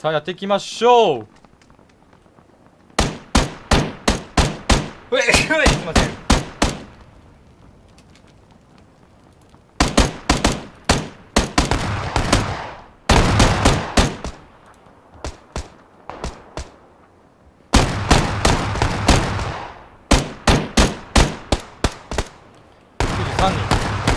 さあやっていきましょう。すいません。93人。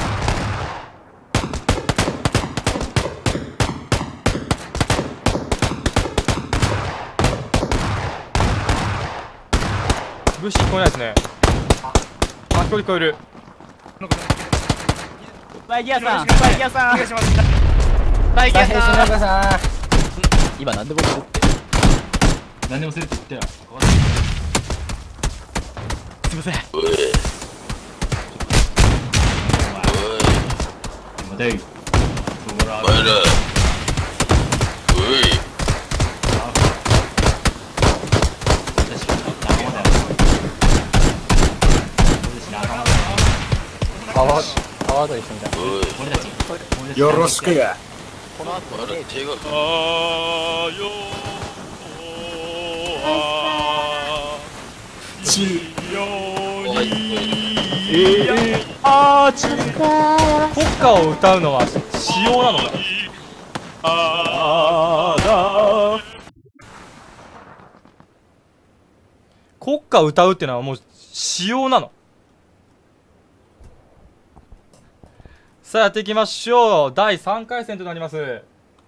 武士聞こえないですね。あ、距離聞こえる。 スパイギアさん、スパイギアさん、スパイギアさん。今何でもするって。 何でもするって言ったよ。 すいません。 待てい。そら。 川と一緒にだ。 俺たち。 よろしくや。 この後ね。 国歌を歌うのは仕様なのか。国歌を歌うっていうのはもう仕様なの。さあやっていきましょう。第3回戦となります。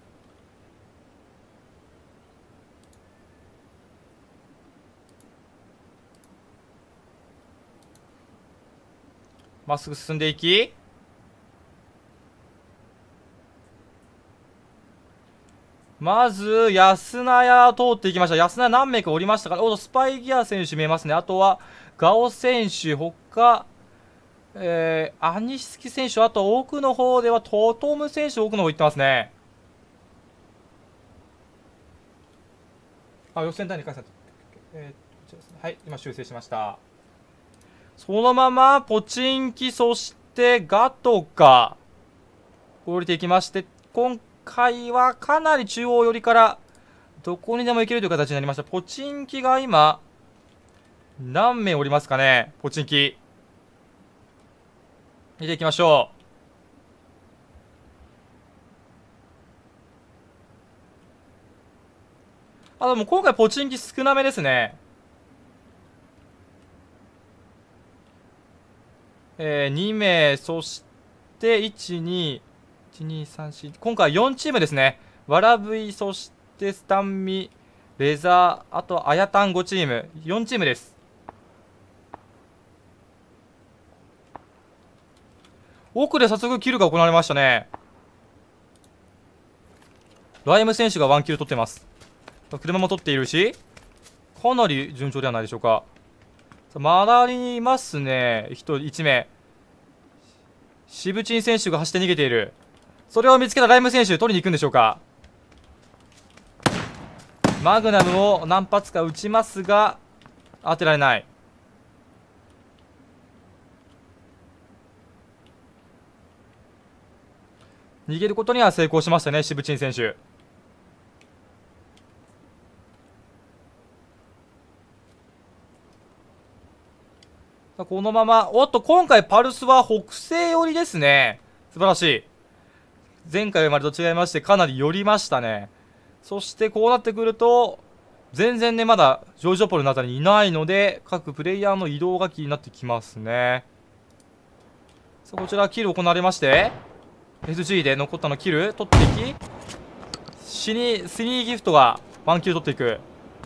まっすぐ進んでいき、まず安名屋通っていきました。安名屋何名かおりましたから、おっとスパイギア選手見えますね。あとはガオ選手、他アニスキ選手、あと奥の方ではトトム選手、奥の方行ってますね。あ、予選第2回戦。はい、今修正しました。そのままポチンキ、そしてガトカ降りていきまして、今回はかなり中央寄りからどこにでも行けるという形になりました。ポチンキが今何名おりますかね。ポチンキ見ていきましょう。でも今回ポチンキ少なめですね。2名、そして1、2、1、2、3、4、今回4チームですね。わらぶい、そしてスタンミ、レザー、あとあやたん5チーム、4チームです。奥で早速キルが行われましたね。ライム選手が1キル取ってます。車も取っているし、かなり順調ではないでしょうか。周りにいますね。1名。シブチン選手が走って逃げている。それを見つけたライム選手、取りに行くんでしょうか。マグナムを何発か撃ちますが、当てられない。逃げることには成功しましたね、シブチン選手。このまま、おっと、今回パルスは北西寄りですね。素晴らしい。前回までと違いまして、かなり寄りましたね。そしてこうなってくると、全然ね、まだジョージオポルのあたりにいないので、各プレイヤーの移動が気になってきますね。さあ、こちらキル行われまして、SG で残ったのキル取っていき、スニーギフトが1キル取っていく。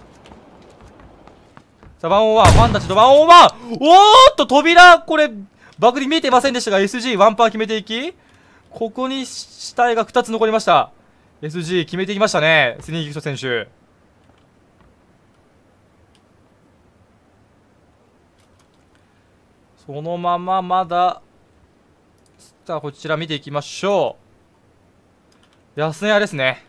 さあ、101、ファンたちと101、おーっと、扉、これ、バグに見えてませんでしたが、SG、ワンパン決めていき、ここに死体が2つ残りました。SG、決めていきましたね、スニーギフト選手。そのまままだ、さあ、こちら見ていきましょう。安値屋ですね。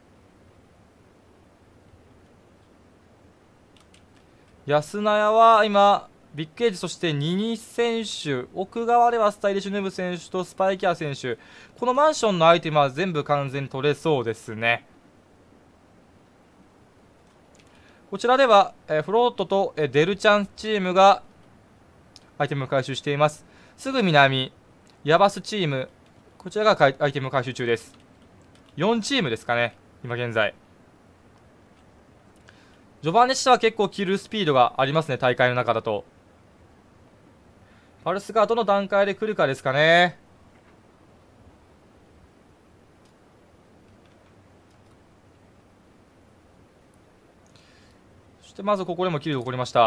安名屋は今、ビッグエイジ、そしてニニ選手、奥側ではスタイリッシュヌーブ選手とスパイキャー選手、このマンションのアイテムは全部完全に取れそうですね。 こちらでは、フロートと、デルチャンチームがアイテムを回収しています。すぐ南、ヤバスチーム、こちらがアイテム回収中です。4チームですかね、今現在。序盤にしては結構キルスピードがありますね、大会の中だと。パルスがどの段階で来るかですかね。そしてまずここでもキルが起こりました。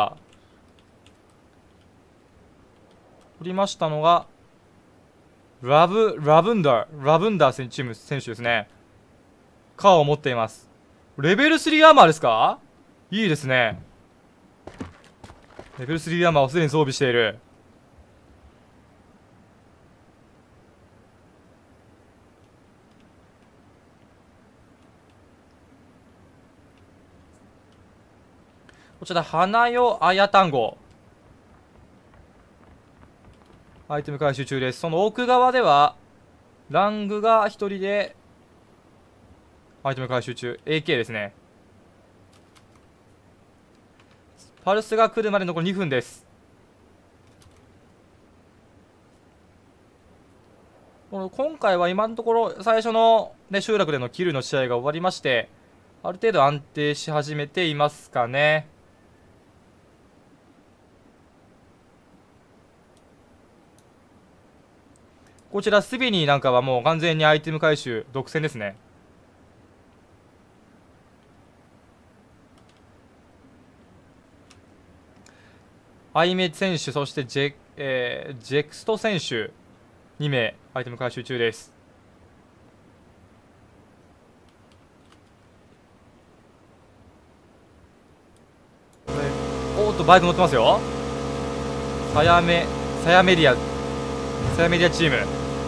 起こりましたのがラブンダー選手ですね。カーを持っています。レベル3アーマーですか？いいですね。レベル3アーマーをすでに装備している。こちら花代あや単語アイテム回収中です。その奥側ではラングが1人でアイテム回収中。 AK ですね。パルスが来るまで残り2分です。今回は今のところ最初の、ね、集落でのキルの試合が終わりまして、ある程度安定し始めていますかね。こちらスビニーなんかはもう完全にアイテム回収独占ですね。アイメ選手、そしてジェクスト選手2名アイテム回収中です。おっとバイク乗ってますよ。サヤメディアチーム、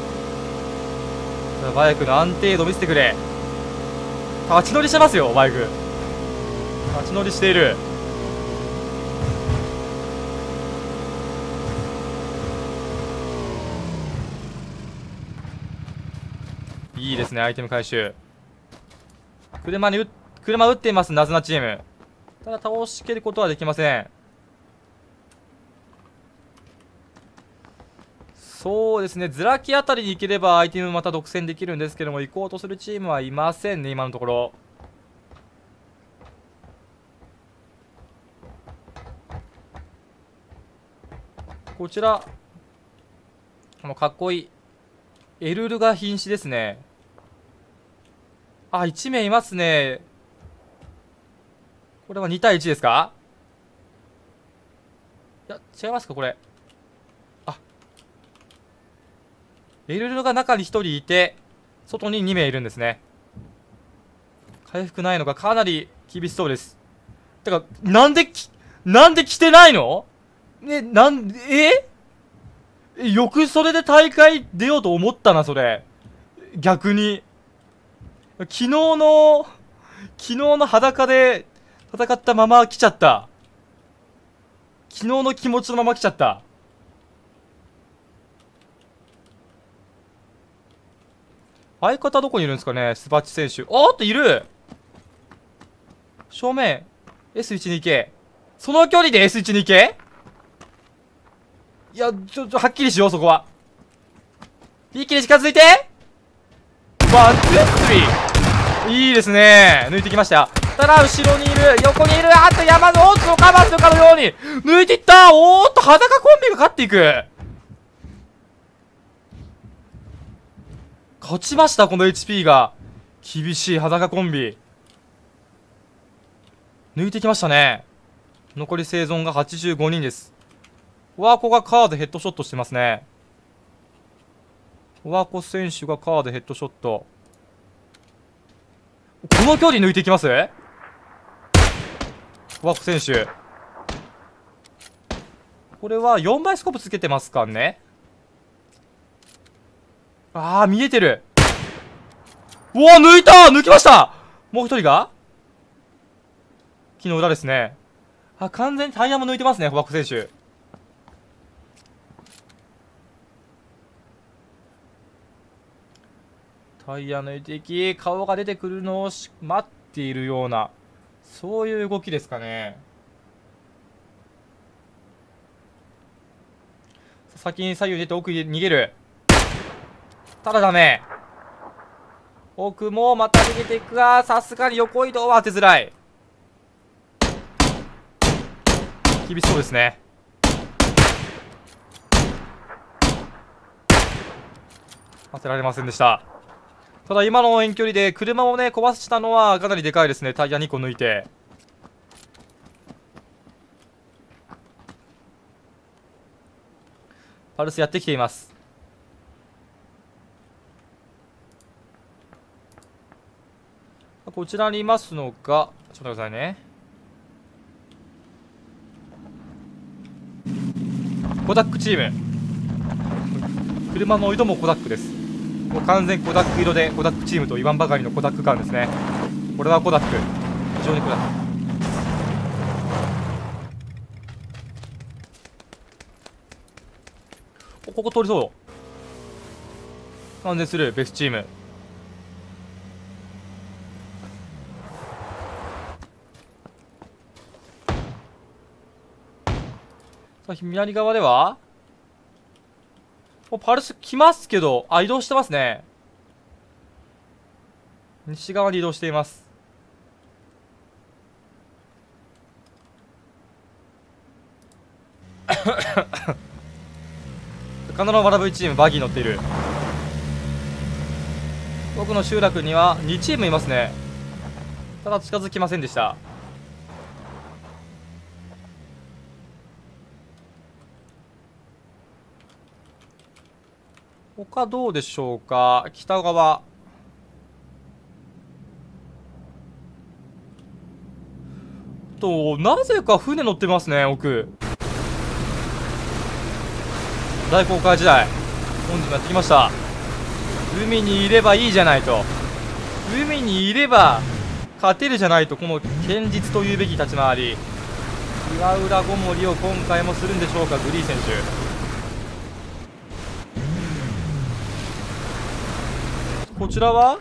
バイクの安定度見せてくれ。立ち乗りしてますよ。バイク立ち乗りしている。いいですね、アイテム回収。車撃っています、ナズナチーム。ただ倒しきることはできません。そうですね、ズラキあたりに行ければアイテムまた独占できるんですけども、行こうとするチームはいませんね、今のところ。こちらかっこいいエルルが瀕死ですね。あ、1名いますね。これは2対1ですか？いや、違いますかこれ。あ、エルルが中に1人いて外に2名いるんですね。回復ないのがかなり厳しそうです。てかなんで来てないの？よくそれで大会出ようと思ったな、それ。逆に昨日の裸で戦ったまま来ちゃった。昨日の気持ちのまま来ちゃった。相方どこにいるんですかね、スバッチ選手。おーっといる。正面 S12K、 その距離で S12K？ いや、はっきりしよう、そこは。一気に近づいて、ワン、ツー、スリー。いいですね。抜いてきました。ただ、後ろにいる、横にいる、あと山の大津をカバーするかのように、抜いていった。おーっと、裸コンビが勝っていく。勝ちました、この HP が。厳しい裸コンビ。抜いてきましたね。残り生存が85人です。ワーコがカードヘッドショットしてますね。ワーコ選手がカードヘッドショット。この距離抜いていきます？ワーコ選手。これは4倍スコープつけてますかね。あー、見えてる。うわ、抜きました。もう一人が木の裏ですね。あ、完全にタイヤも抜いてますね、ワーコ選手。タイヤ抜いていき、顔が出てくるのを待っているような、 そういう動きですかね。先に左右出て奥に逃げる。ただダメ。奥もまた逃げていくが、さすがに横移動は当てづらい。厳しそうですね。当てられませんでした。ただ今の遠距離で車をね壊したのはかなりでかいですね。タイヤ2個抜いて。パルスやってきています。こちらにいますのが、ちょっと待ってくださいね。コダックチーム。車の色もコダックです。もう完全コダック色でコダックチームと言わんばかりのコダック感ですね。これはコダック。非常にコダック。ここ通りそう。完全するベスチーム。さあ左側ではパルス来ますけど、移動してますね。西側に移動しています。カナロバラ V チームバギー乗っている。僕の集落には2チームいますね。ただ近づきませんでした。他どうでしょうか。北側なぜか船乗ってますね。奥大航海時代本日もやってきました。海にいればいいじゃないと、海にいれば勝てるじゃないと、この堅実というべき立ち回り。岩浦ごもりを今回もするんでしょうか、グリー選手。こちらは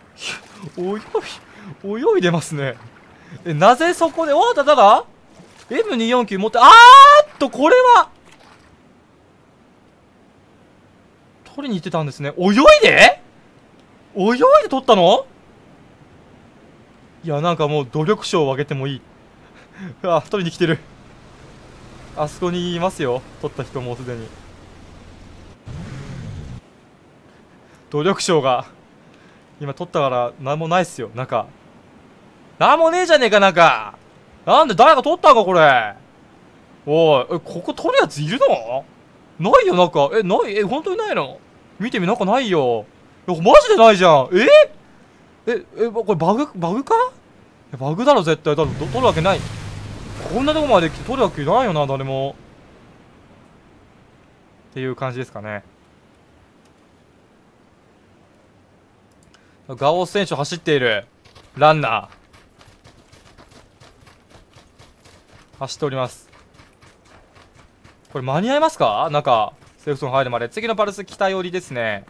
泳いでますね。なぜそこで、ただ M249 持って、これは取りに行ってたんですね。泳いで取ったの？いや、なんかもう努力賞をあげてもいい。取りに来てる。あそこにいますよ、取った人もすでに。努力賞が今取ったから何もないっすよ。なんか何もねえじゃねえか。なんかなんで誰か取ったんかこれ。おい、ここ取るやついるの？ないよ。なんかない。本当にないの？見てみ、なんかないよ。マジでないじゃん。これバグか？バグだろ絶対。取るわけない。こんなとこまで取るわけないよな、誰も。っていう感じですかね。ガオス選手走っている。ランナー走っております。これ間に合いますか？なんかセーフゾーン入るまで。次のパルス北寄りですね。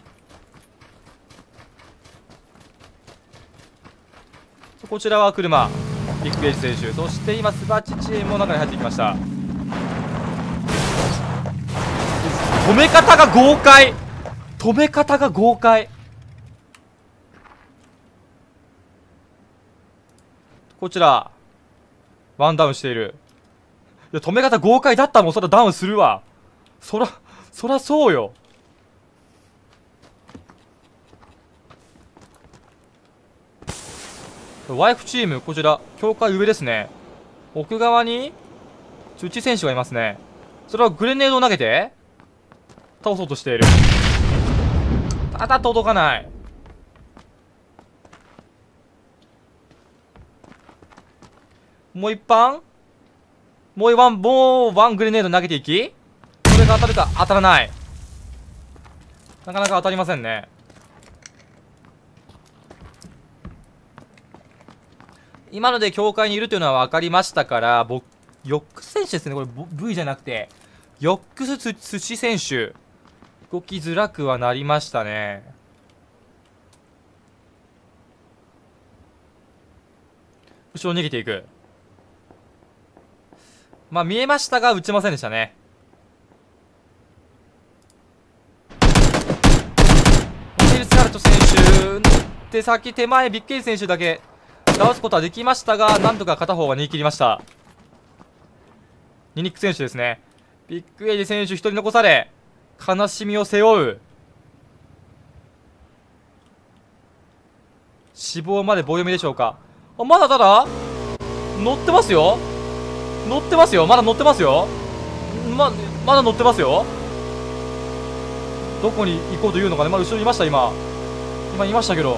こちらは車ビッグエイジ選手、そして今スバッチチームの中に入ってきました。止め方が豪快。こちらワンダウンしている。いや、止め方豪快だったもん。そらダウンするわ。そらそうよ。ワイフチーム、こちら境界上ですね。奥側に内選手がいますね。それはグレネードを投げて倒そうとしている。ただ届かない。もうワングレネード投げていき、それが当たるか。当たらない。なかなか当たりませんね。今ので境界にいるというのは分かりましたから、ヨックス選手ですね。これ V じゃなくてヨックス寿司選手、動きづらくはなりましたね。 後ろに逃げていく。まあ見えましたが撃ちませんでしたね。ミルスカルト選手で先手前ビッケイ選手だけ倒すことはできましたが、なんとか片方が逃げ切りました。ニニック選手ですね。ビッグエイジ選手1人残され悲しみを背負う。死亡まで棒読みでしょうか。あ、まだただ乗ってますよ。乗ってますよ。まだ乗ってますよ。まだ乗ってますよ。どこに行こうというのかね。まだ後ろにいました。今いましたけど。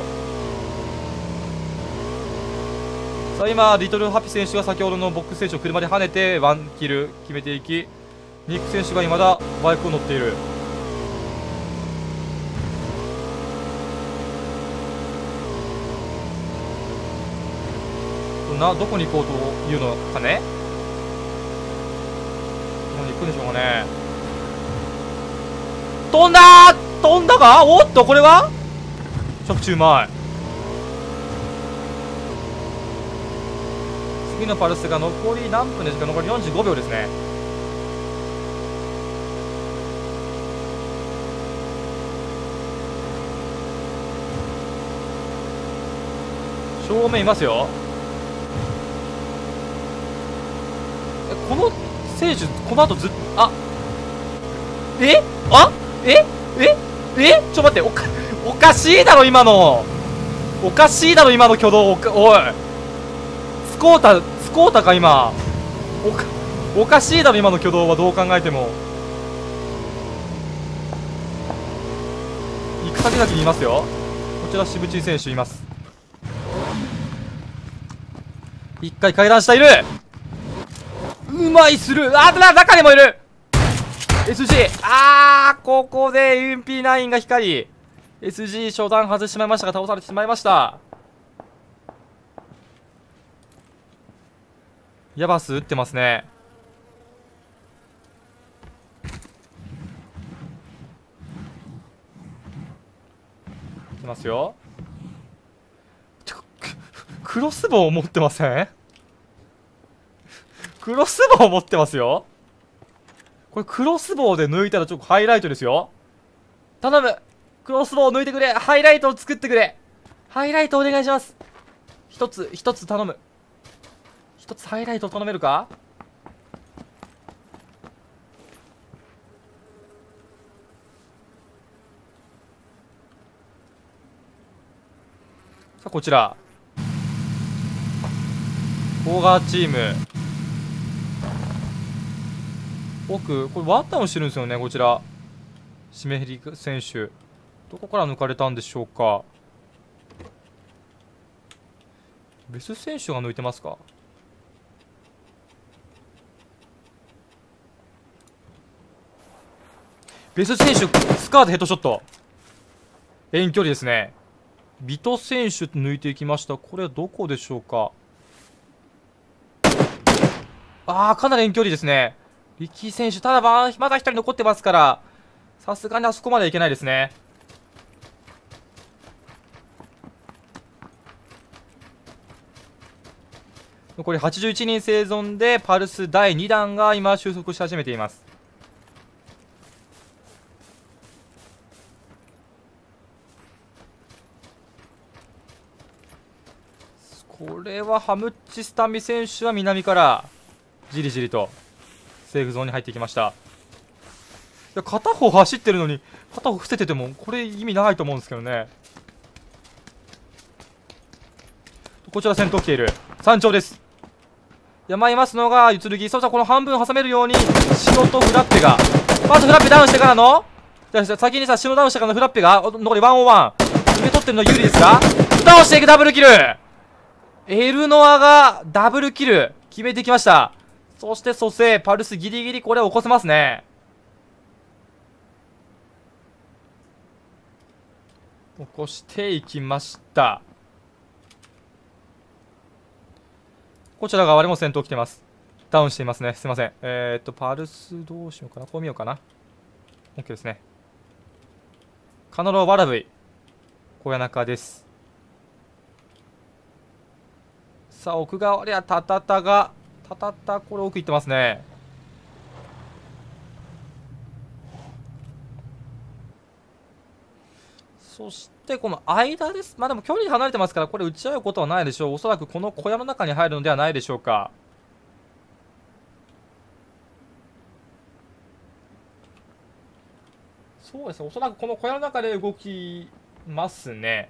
さあ今リトルハピ選手が先ほどのボックス選手を車で跳ねてワンキル決めていき、ニック選手が未だバイクを乗っている。どこに行こうというのかね。どこに行くんでしょうかね。飛んだー、飛んだか。おっとこれは着地うまい。次のパルスが残り何分ですか。残り45秒ですね。正面いますよ。この選手この後ちょっと待って、おかしいだろ今の。おかしいだろ今の挙動。おいスコータか今。おかしいだろ今の挙動は。どう考えても行く先々にいますよ。こちら渋地選手います。一回階段下いる。うまいスルー。中にもいる SG。 ここで UMP9 が光り SG 初段外してしまいましたが倒されてしまいました。ヤバス撃ってますね。いきますよ。クロスボウ持ってません？クロスボウ持ってますよ。これクロスボウで抜いたらちょっとハイライトですよ。頼む、クロスボウ抜いてくれ。ハイライトを作ってくれ。ハイライトお願いします。一つ頼む。一つハイライト頼めるか。さあこちらオーガーチーム奥、これワンダウンしてるんですよね。こちらシメヘリ選手どこから抜かれたんでしょうか。ベス選手が抜いてますか。ベス選手スカートヘッドショット遠距離ですね。ビト選手抜いていきました。これはどこでしょうか。かなり遠距離ですね。力選手、ただまだ1人残ってますから、さすがにあそこまではいけないですね。残り81人生存で、パルス第2弾が今収束し始めています。これはハムッチスタンビ選手は南からじりじりとセーフゾーンに入ってきました。いや片方走ってるのに片方伏せててもこれ意味ないと思うんですけどね。こちら戦闘来ている山頂です。山いますのがゆつるぎ。そしたらこの半分挟めるように白とフラッペが、まずフラッペダウンしてからの、じゃあ先にさ白ダウンしてからのフラッペが残り101決め取ってるのは有利ですか。倒していくダブルキル。エルノアがダブルキル決めてきました。そして蘇生パルスギリギリこれを起こせますね。起こしていきました。こちら側でも戦闘来てます。ダウンしていますね。すいません。パルスどうしようかな。こう見ようかな。 OK ですね。カノロワラブイ小谷中です。 さあ奥側にはタタこれ奥行ってますね。そしてこの間です。まあでも距離離れてますから、これ打ち合うことはないでしょう。おそらくこの小屋の中に入るのではないでしょうか。そうですね、おそらくこの小屋の中で動きますね。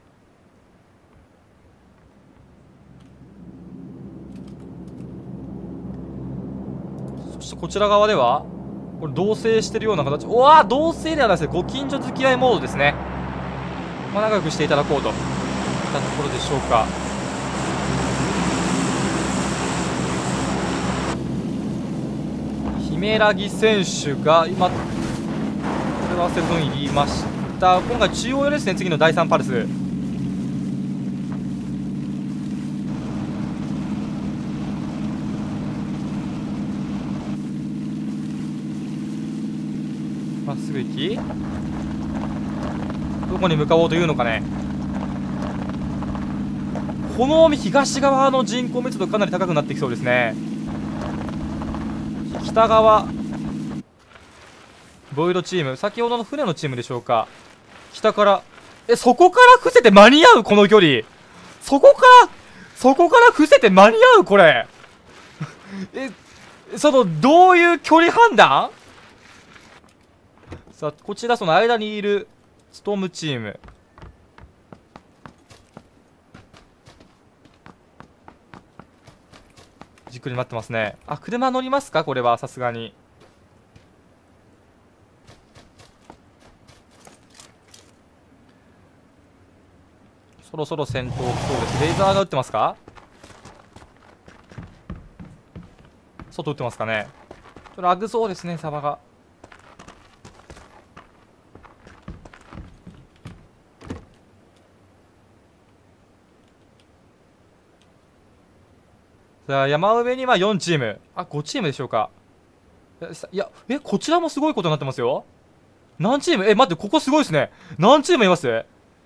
そしてこちら側ではこれ同棲してるような形。うわー、同棲ではないですね。ご近所付き合いモードですね。まあ、仲良くしていただこうといったところでしょうか。姫ラギ選手が今、これはセブン入りました。今回中央寄りですね。次の第3パルス。まっすぐ行き、どこに向かおうというのかね。この東側の人口密度かなり高くなってきそうですね。北側ボイドチーム、先ほどの船のチームでしょうか。北から、そこから伏せて間に合うこの距離。そこから伏せて間に合うこれどういう距離判断。さあこちらその間にいるストームチーム、じっくり待ってますね。あ、車乗りますかこれは。さすがにそろそろ戦闘そうです。レーザーが撃ってますか。外撃ってますかね。ちょっとラグそうですね、サバが。さあ山上には4チーム、あ、5チームでしょうか。いや、こちらもすごいことになってますよ。何チーム、待って、ここすごいですね。何チームいます？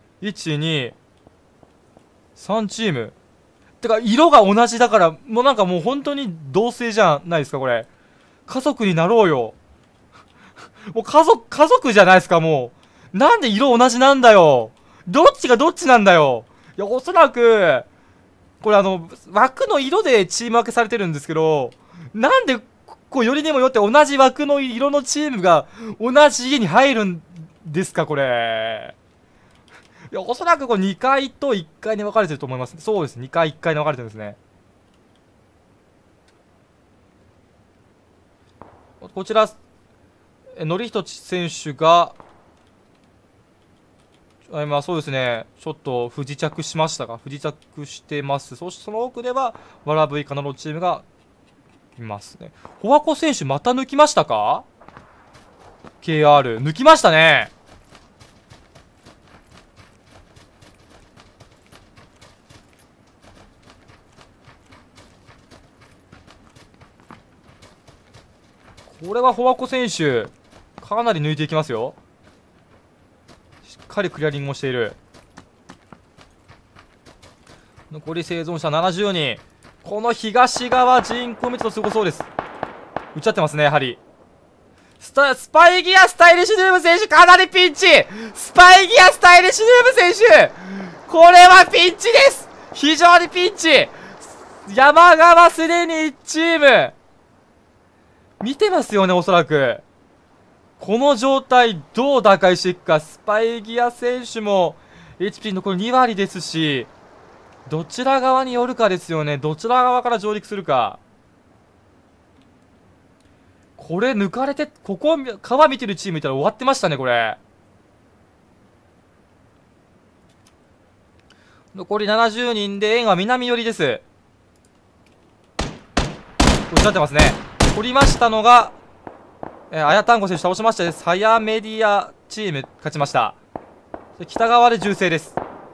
1、2、3チーム。てか、色が同じだから、もうなんかもう本当に同性じゃないですか、これ。家族になろうよ。もう家族じゃないですか、もう。なんで色同じなんだよ。どっちがどっちなんだよ。いや、おそらく、これ枠の色でチーム分けされてるんですけど、なんで、こう、よりにもよって同じ枠の色のチームが同じ家に入るんですか、これ。いや、おそらくこれ2階と1階に分かれてると思います。そうです。2階、1階に分かれてるんですね。こちら、則仁選手が、今そうですね、ちょっと不時着しましたが、不時着してます。そしてその奥では、ワラブイカナのチームがいますね。ホワコ選手、また抜きましたか ?KR、抜きましたね。これはホワコ選手、かなり抜いていきますよ。しっかりクリアリングもしている。残り生存者70人。この東側人口密度すごそうです。打ち合ってますね、やはり。スパイギアスタイリッシュヌーブ選手、かなりピンチ。スパイギアスタイリッシュヌーブ選手、これはピンチです。非常にピンチ。山側すでに1チーム見てますよね、おそらく。この状態どう打開していくか。スパイギア選手も HP 残り2割ですし、どちら側に寄るかですよね。どちら側から上陸するか。これ抜かれて、ここ川見てるチームいたら終わってましたね、これ。残り70人で円は南寄りです。おっしゃってますね。取りましたのが、アヤタンゴ選手倒しました。サヤメディアチーム勝ちました。北側で銃声です。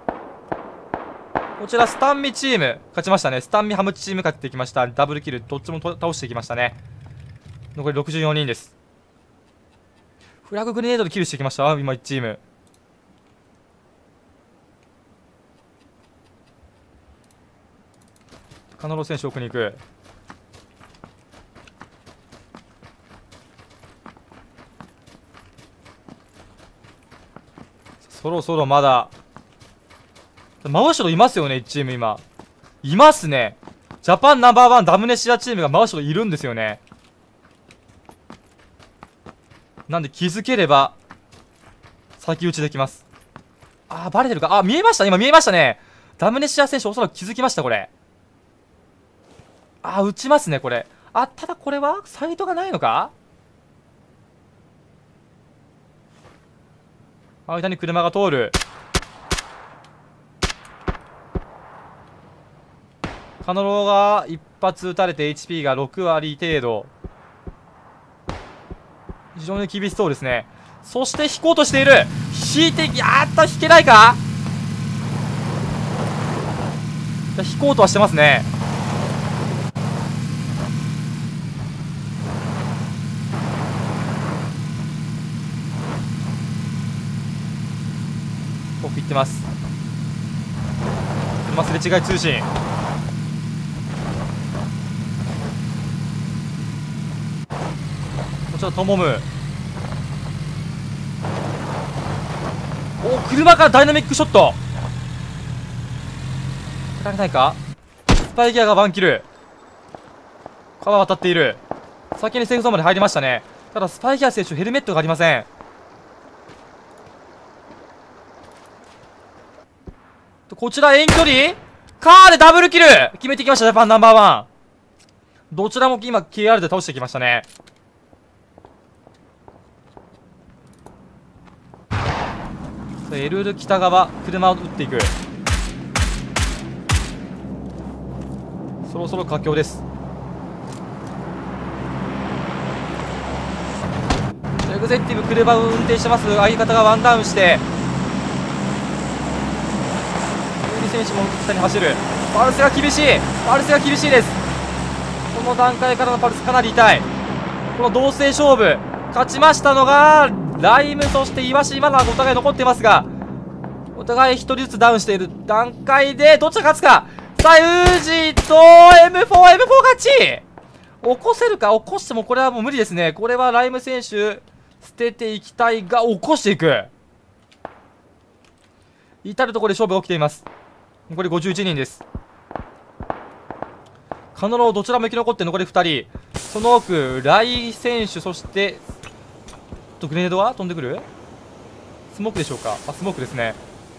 こちらスタンミチーム勝ちましたね。スタンミハムチーム勝ってきました。ダブルキルどっちも倒していきましたね。残り64人です。フラググレネードでキルしてきました。今1チーム。 カナロ選手奥に行く。そろそろまだ真後ろいますよね。1チーム今いますね。ジャパンナンバーワンダムネシアチームが真後ろいるんですよね。なんで気づければ先打ちできます。あー、バレてるか。あ、見えました。今見えましたね。ダムネシア選手おそらく気づきました。これあー、打ちますねこれ。あ、ただこれはサイトがないのか。間に車が通る。カノロが一発撃たれて HP が6割程度。非常に厳しそうですね。そして引こうとしている。引いて、やった、引けないか。引こうとはしてますね。奥行ってます。車すれ違い通信。こちらトモム。お、車からダイナミックショット。当たらないか。スパイギアがワンキル。川渡っている。先にセーフゾーンまで入りましたね。ただスパイギア選手ヘルメットがありません。こちら遠距離カーでダブルキル決めてきました。ジャパンナンバーワン。どちらも今 KR で倒してきましたね。エルル北側車を撃っていく。そろそろ佳境です。エグゼクティブ車を運転してます。相方がワンダウンして選手も下に走る。パルスが厳しい。パルスが厳しいです。この段階からのパルスかなり痛い。この同性勝負勝ちましたのがライム、そしてイワシ。まだお互い残ってますが、お互い1人ずつダウンしている段階でどっちが勝つか。さあユージと M4 勝ち。起こせるか。起こしてもこれはもう無理ですね。これはライム選手捨てていきたいが起こしていく。至るところで勝負が起きています。残り51人です。カノロどちらも生き残って残り2人。その奥ライ選手、そしてグレネードは飛んでくる。スモークでしょうか。あ、スモークですね。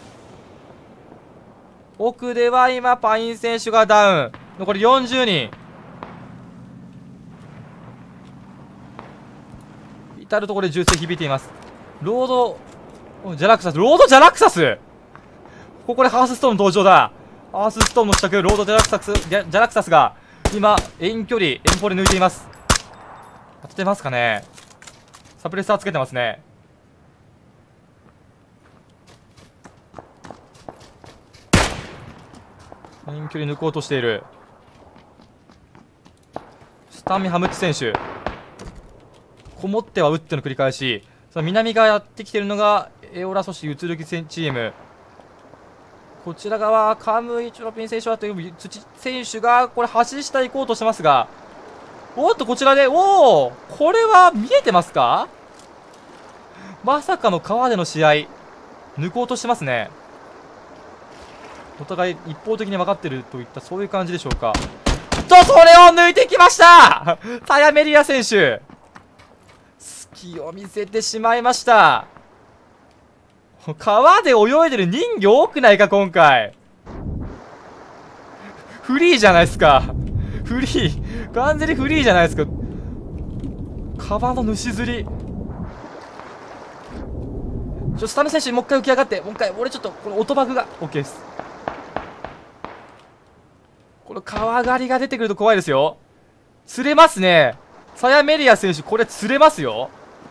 奥では今パイン選手がダウン。残り40人。至るところで銃声響いています。ロードジャラクサス。ロードジャラクサス。ここでハースストーム登場だ。ハースストームの試着ロードジャラクサスが今遠距離遠方で抜いています。当ててますかね。サプレッサーつけてますね。遠距離抜こうとしている。スタミハムッチ選手、こもっては打っての繰り返し。その南がやってきているのがエオラ、そしてユツルキチーム。こちら側カムイチョロピン選手はという土選手がこれ橋下行こうとしてますが、おっとこちらで、おお、これは見えてますか。まさかの川での試合抜こうとしてますね。お互い一方的に分かってるといったそういう感じでしょうか。とそれを抜いてきましたタヤメリア選手、隙を見せてしまいました。川で泳いでる人魚多くないか今回。フリーじゃないですか。フリー完全にフリーじゃないですか。川の主釣り。スタメ選手もう一回浮き上がって、もう一回俺ちょっとこの音バグが OK です。この川狩りが出てくると怖いですよ。釣れますね。サヤメリア選手これ釣れますよ。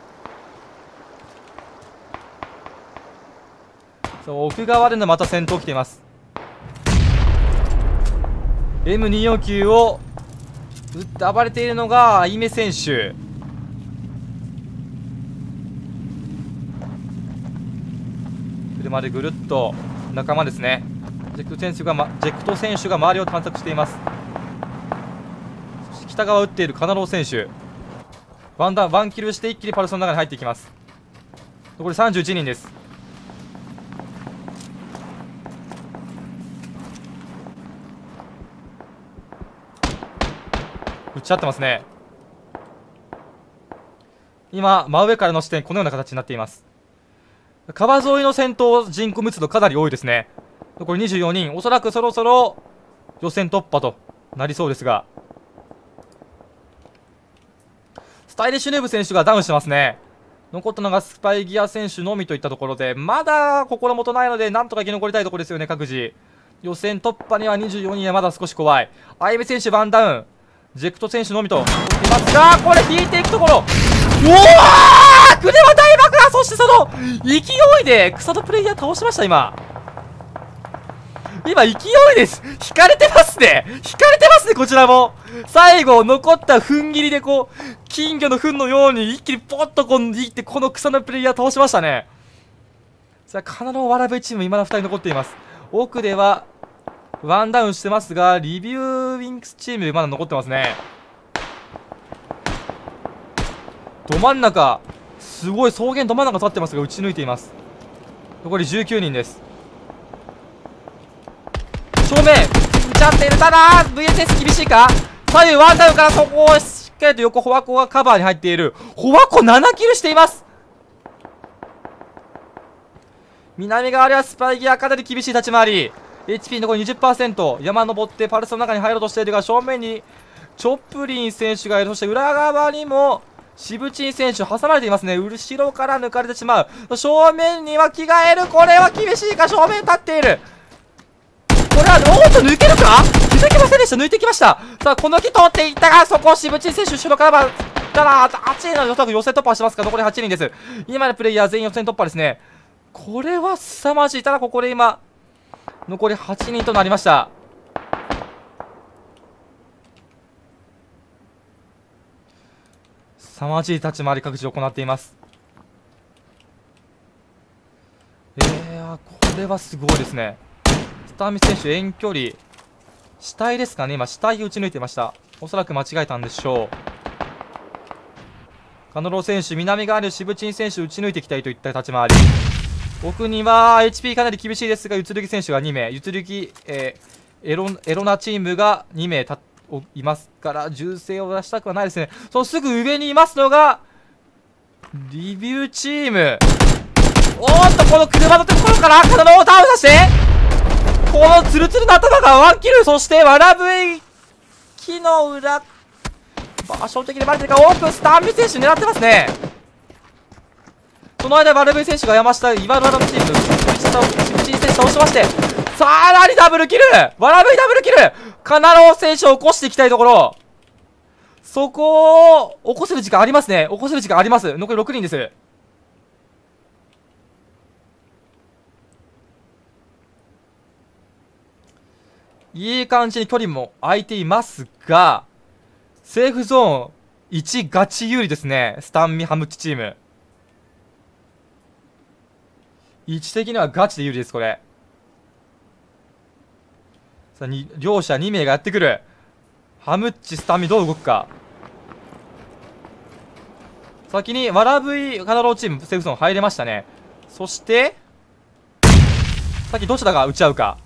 奥側でのまた戦闘来ています。 M249 を撃って暴れているのがアイメ選手。車でぐるっと仲間ですね。ジェクト選手が周りを探索しています。 北側打っているカナロー選手、ワンキルして一気にパルスの中に入っていきます。残り31人です。打ち合ってますね。今真上からの視点、このような形になっています。川沿いの戦闘人口密度かなり多いですね。残り24人、おそらくそろそろ予選突破となりそうですが、スタイリッシュヌーブ選手がダウンしてますね。残ったのがスパイギア選手のみといったところで、まだ心もとないのでなんとか生き残りたいところですよね。各自予選突破には24人はまだ少し怖い。アイベ選手ワンダウン、ジェクト選手のみといますが、これ引いていくところ、うわー、クレは大爆破。そしてその勢いで草のプレイヤー倒しました。今勢いです。引かれてますね。こちらも最後残った踏ん切りでこう金魚の糞のように一気にポッとこういってこの草のプレイヤー倒しましたね。さあカナローワラブイチーム未だ2人残っています。奥ではワンダウンしてますが、リビューウィンクスチームまだ残ってますね。ど真ん中、すごい草原ど真ん中立ってますが打ち抜いています。残り19人です。正面打ち合っている。ただ VSS 厳しいか。左右ワンダウンからそこをしっかりと横ホワコがカバーに入っている。ホワコ7キルしています。南側ではスパイギアかなり厳しい立ち回り。 HP 残り 20%、 山登ってパルスの中に入ろうとしているが、正面にチョップリン選手がいる。そして裏側にもシブチン選手挟まれていますね。後ろから抜かれてしまう。正面には着替える。これは厳しいか。正面立っている。これはおっと抜けるか。抜けませんでした。抜いてきました。さあこの木通っていったが、そこをシブチン選手後ろからたら8人の予選突破してますか。残り8人です。今のプレイヤー全員予選突破ですね。これは凄まじい。ただここで今残り8人となりました。凄まじい立ち回り各自行っています。これはすごいですね。スターミ選手遠距離死体ですかね。今死体を打ち抜いてました。おそらく間違えたんでしょう。カノロー選手、南側にシブチン選手打ち抜いていきたいといった立ち回り。奥には HP かなり厳しいですが、ゆつるぎ選手が2名、ゆつるぎ、エロナチームが2名いますから銃声を出したくはないですね。そのすぐ上にいますのがリビューチーム。おーっとこの車のところからカナローをダウンさせて、このツルツルの頭がワンキル。そしてわらぶい木の裏場所的にバレてるか。オープンスターミ選手狙ってますね。その間、ワラブイ選手が山下、岩原のチーム、シブチン選手倒しまして、さらにダブルキル。ワラブイダブルキル。カナロー選手を起こしていきたいところ。そこを起こせる時間ありますね。残り6人です。いい感じに距離も空いていますが、セーフゾーン1ガチ有利ですね。スタンミハムッチチーム。位置的にはガチで有利です。これさあ両者2名がやってくる。ハムッチスタンミどう動くか。先にワラブイカナローチームセーフゾーン入れましたね。そしてさっきどちらが打ち合うか。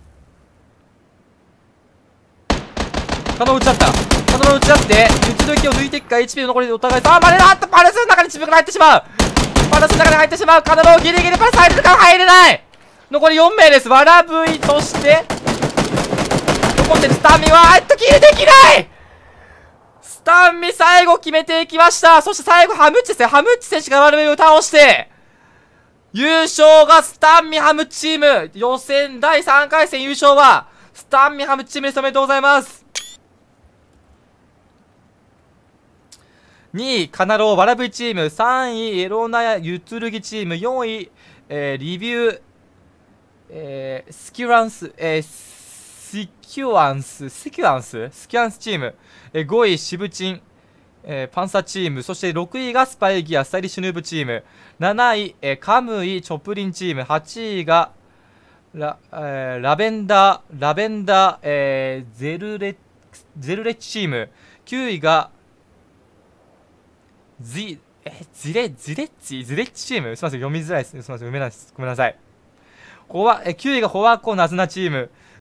カナロー打ち合った。カナロー打ち合って打ち抜きを抜いていくか。 HP の残りでお互いさあバレだ。パレスの中に自分が入ってしまう。パレスの中に入ってしまう。カナローギリギリパレス入れるか。入れない。残り4名です。ワラブイとして残ってるスタンミはキルできない。スタンミ最後決めていきました。そして最後ハムッチですね。ハムッチ選手がワラブイを倒して優勝がスタンミハムチーム。予選第3回戦優勝はスタンミハムチームです。おめでとうございます。2位カナローワラブイチーム、3位エロナヤユツルギチーム、4位、リビュー、スキュアンスチーム、5位シブチン、パンサーチーム、そして6位がスパイギアスタイリッシュヌーブチーム、7位、カムイチョプリンチーム、8位がラベンダー、ゼルレックゼルレッチチーム。9位が、ズレッチチーム。すみません、読みづらいですね。すみません、ごめんなさい。9位がホワコナズナチーム。